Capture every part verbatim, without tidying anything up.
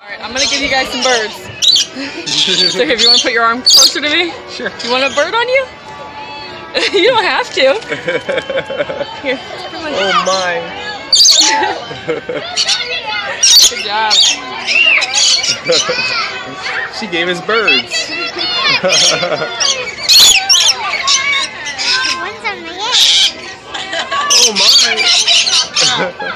Alright, I'm gonna give you guys some birds. So if you want to put your arm closer to me? Sure. You want a bird on you? You don't have to. Here, come on. Oh my. Good job. She gave us birds. Oh my.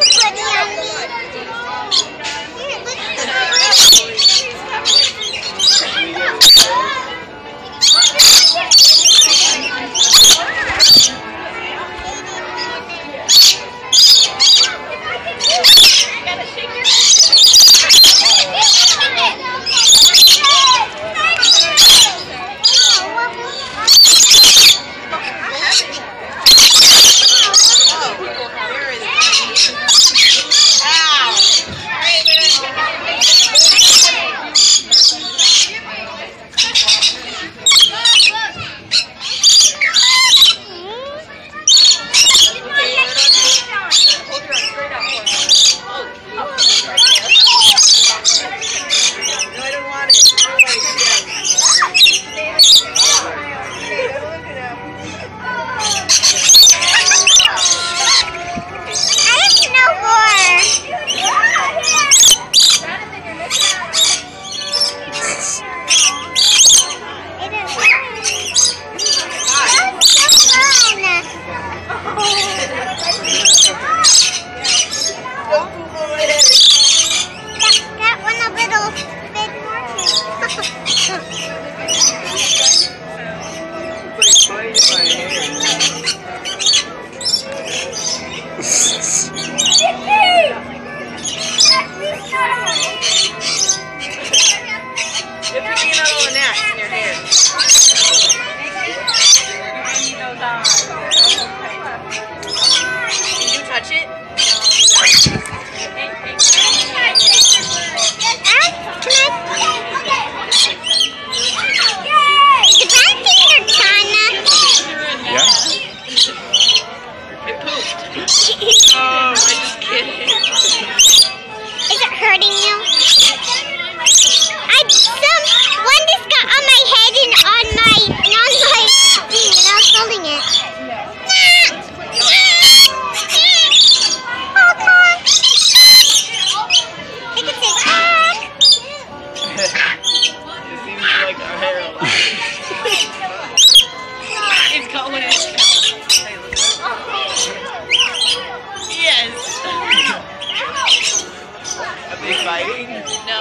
Fighting? No.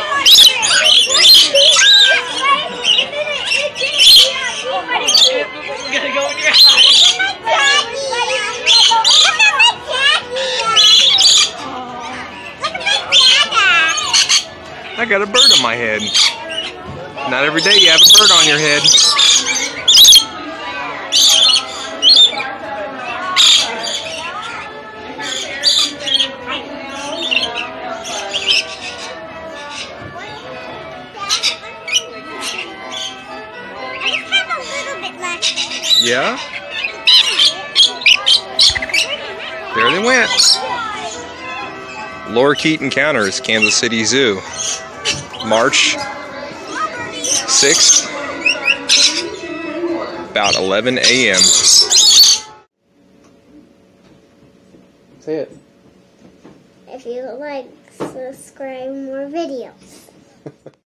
We're gonna go in your eyes. I got a bird on my head. Not every day you have a bird on your head. Yeah? There they went. Lorikeet Encounters, Kansas City Zoo. March sixth, about eleven A M Say it. If you like, subscribe more videos.